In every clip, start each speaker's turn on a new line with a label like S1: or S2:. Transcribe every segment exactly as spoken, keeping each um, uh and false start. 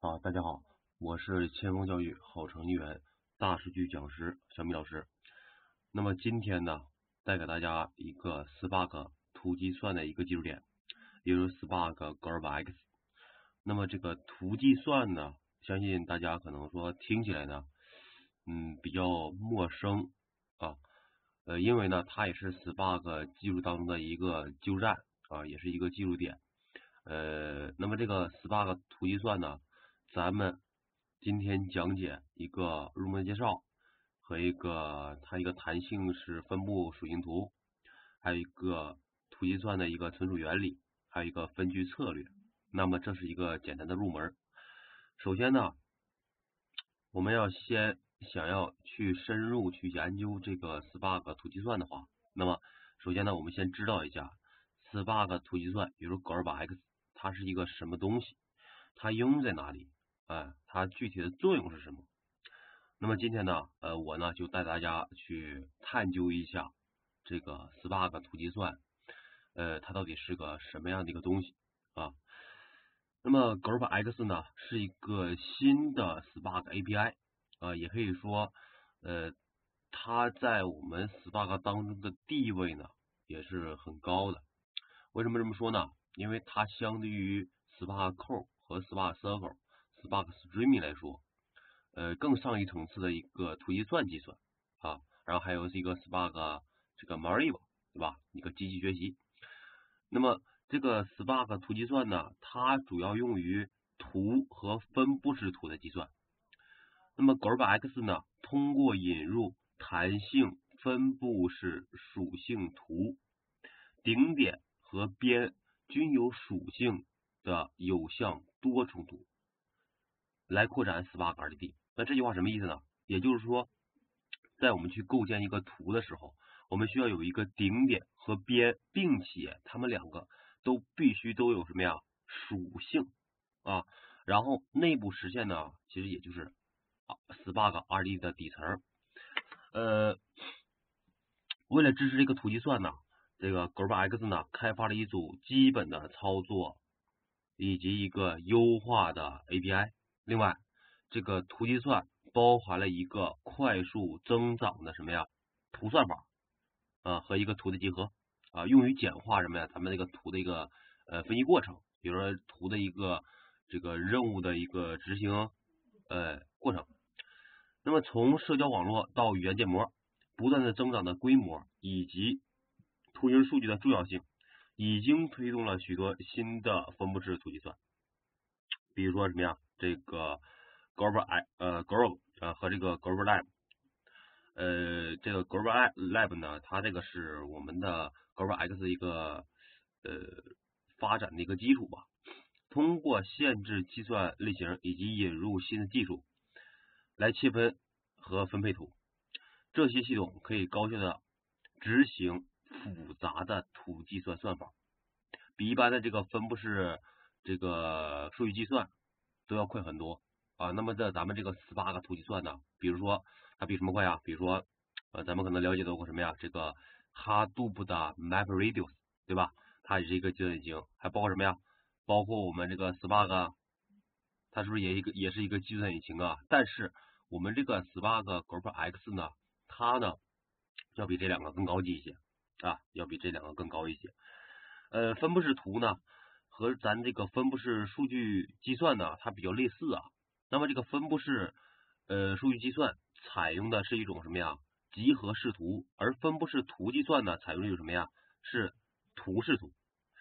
S1: 好，大家好，我是千锋教育好程序员大数据讲师小米老师。那么今天呢，带给大家一个 Spark 图计算的一个技术点，也就是 Spark GlobalX。那么这个图计算呢，相信大家可能说听起来呢，嗯，比较陌生啊，呃，因为呢，它也是 Spark 技术当中的一个技术栈啊，也是一个技术点。呃，那么这个 Spark 图计算呢，咱们今天讲解一个入门介绍和一个它一个弹性式分布属性图，还有一个图计算的一个存储原理，还有一个分区策略。那么这是一个简单的入门。首先呢，我们要先想要去深入去研究这个 Spark 图计算的话，那么首先呢，我们先知道一下 Spark 图计算，比如 GlobalX， 它是一个什么东西，它应用在哪里？哎，它具体的作用是什么？那么今天呢，呃，我呢就带大家去探究一下这个 Spark 图计算，呃，它到底是个什么样的一个东西啊？那么 GlobalX 呢是一个新的 Spark A P I， 啊、呃，也可以说，呃，它在我们 Spark 当中的地位呢也是很高的。为什么这么说呢？因为它相对于 Spark Core 和 Spark Circle、Spark Streaming 来说，呃，更上一层次的一个图计算计算啊，然后还有是一个 Spark 这个 Mariva， 对吧？一个机器学习。那么这个 Spark 图计算呢，它主要用于图和分布式图的计算。那么 GlobalX 呢，通过引入弹性分布式属性图，顶点和边均有属性的有向多重图，来扩展 Spark R D D。那这句话什么意思呢？也就是说，在我们去构建一个图的时候，我们需要有一个顶点和边，并且它们两个都必须都有什么呀？属性啊。然后内部实现呢，其实也就是啊 Spark R D D 的底层。呃，为了支持这个图计算呢，这个 GlobalX 呢开发了一组基本的操作以及一个优化的 A P I。另外，这个图计算包含了一个快速增长的什么呀图算法啊和一个图的集合啊，用于简化什么呀咱们这个图的一个呃分析过程，比如说图的一个这个任务的一个执行呃过程。那么从社交网络到语言建模，不断的增长的规模以及图形数据的重要性，已经推动了许多新的分布式图计算，比如说什么呀？这个 Global 呃 Global 呃和这个 Global Lab， 呃这个 Global Lab 呢，它这个是我们的 Global X 一个呃发展的一个基础吧。通过限制计算类型以及引入新的技术来切分和分配图，这些系统可以高效的执行复杂的图计算算法，比一般的这个分布式这个数据计算都要快很多啊。那么在咱们这个 Spark 图计算呢，比如说它比什么快啊？比如说呃咱们可能了解到过什么呀？这个 Hadoop 的 MapReduce， 对吧？它也是一个计算引擎，还包括什么呀？包括我们这个 Spark， 它是不是也一个也是一个计算引擎啊？但是我们这个 Spark GlobalX 呢，它呢要比这两个更高级一些啊，要比这两个更高一些。呃，分布式图呢和咱这个分布式数据计算呢，它比较类似啊。那么这个分布式呃数据计算采用的是一种什么呀？集合视图，而分布式图计算呢，采用的是什么呀？是图视图。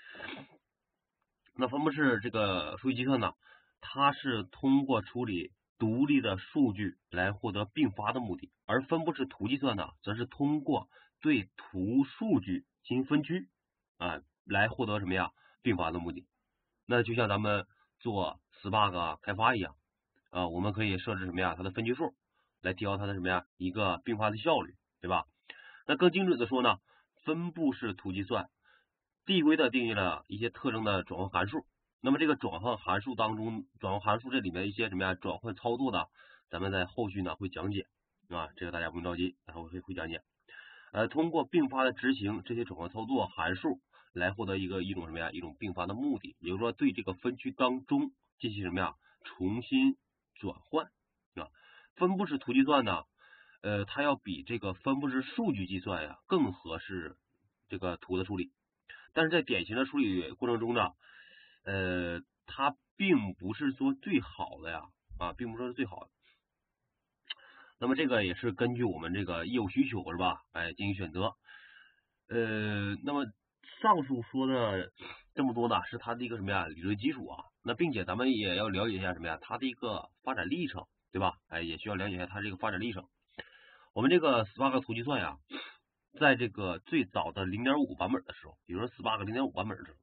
S1: 那分布式这个数据计算呢，它是通过处理独立的数据来获得并发的目的，而分布式图计算呢，则是通过对图数据进行分区啊，来获得什么呀并发的目的。那就像咱们做 Spark 开发一样啊，我们可以设置什么呀它的分区数，来提高它的什么呀一个并发的效率，对吧？那更精准的说呢，分布式图计算递归的定义了一些特征的转换函数。那么这个转换函数当中，转换函数这里面一些什么呀转换操作呢，咱们在后续呢会讲解啊，这个大家不用着急，然后会会讲解。呃，通过并发的执行这些转换操作函数，来获得一个一种什么呀一种并发的目的，也就是说对这个分区当中进行什么呀重新转换啊。分布式图计算呢，呃，它要比这个分布式数据计算呀更合适这个图的处理，但是在典型的处理过程中呢，呃，它并不是说最好的呀，啊，并不是说是最好的。那么这个也是根据我们这个业务需求是吧？哎，进行选择。呃，那么上述说的这么多呢，是它的一个什么呀理论基础啊。那并且咱们也要了解一下什么呀，它的一个发展历程，对吧？哎，也需要了解一下它这个发展历程。我们这个 Spark 图计算呀，在这个最早的 零点五 版本的时候，比如说 Spark 零点五 版本的时候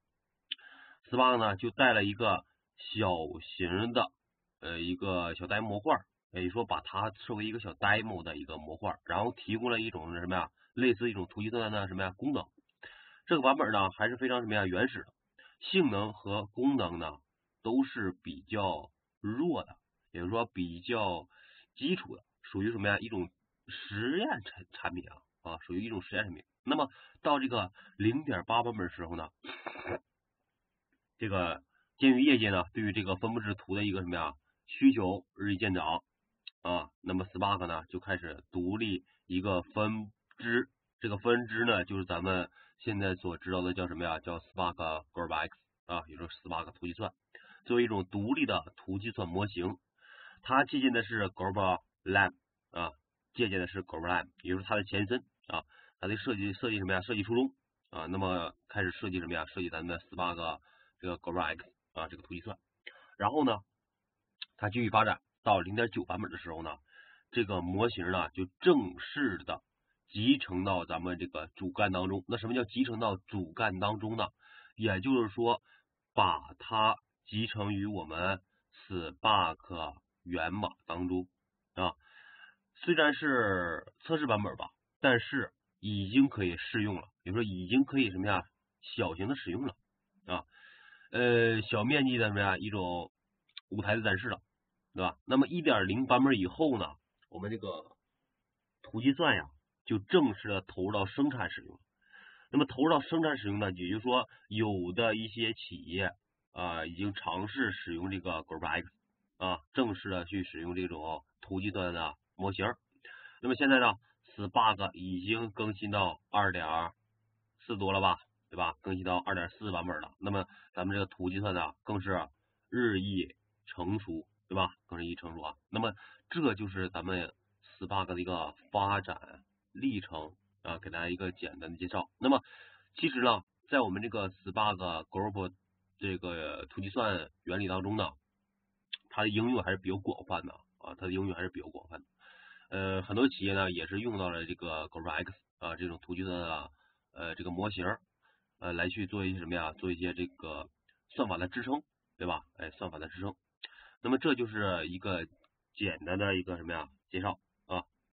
S1: ，Spark 呢就带了一个小型的呃一个小呆模块，也就是说把它设为一个小 demo 的一个模块，然后提供了一种什么呀，类似一种图计算的什么呀功能。这个版本呢还是非常什么呀原始的，性能和功能呢都是比较弱的，也就是说比较基础的，属于什么呀一种实验产产品啊啊，属于一种实验产品。那么到这个 零点八 版本的时候呢，这个鉴于业界呢对于这个分布式图的一个什么呀需求日益见长啊，那么 Spark 呢就开始独立一个分支，这个分支呢就是咱们现在所知道的叫什么呀？叫 Spark GlobalX 啊，也就是 Spark 图计算，作为一种独立的图计算模型，它借鉴的是 GlobalLam 啊，借鉴的是 GlobalLam， 也就是它的前身啊，它的设计设计什么呀？设计初衷啊，那么开始设计什么呀？设计咱们的 Spark 这个 GlobalX 啊这个图计算，然后呢，它继续发展到 零点九 版本的时候呢，这个模型呢就正式的集成到咱们这个主干当中。那什么叫集成到主干当中呢？也就是说把它集成于我们 Spark 源码当中啊。虽然是测试版本吧，但是已经可以试用了，比如说已经可以什么呀小型的使用了啊，呃小面积的什么呀一种舞台的展示了，对吧？那么 一点零 版本以后呢，我们这个图计算呀就正式的投入到生产使用。那么投入到生产使用呢，也就是说有的一些企业啊已经尝试使用这个 GlobalX 啊，正式的去使用这种图计算的模型。那么现在呢 Spark 已经更新到 二点四 多了吧，对吧？更新到 二点四 版本了。那么咱们这个图计算呢更是日益成熟，对吧？更日益成熟啊。那么这就是咱们 Spark 的一个发展历程啊，给大家一个简单的介绍。那么其实呢，在我们这个 Spark Global 这个图计算原理当中呢，它的应用还是比较广泛的啊，它的应用还是比较广泛的。呃，很多企业呢也是用到了这个 GlobalX 啊这种图计算的呃这个模型，呃来去做一些什么呀？做一些这个算法的支撑，对吧？哎，算法的支撑。那么这就是一个简单的一个什么呀介绍。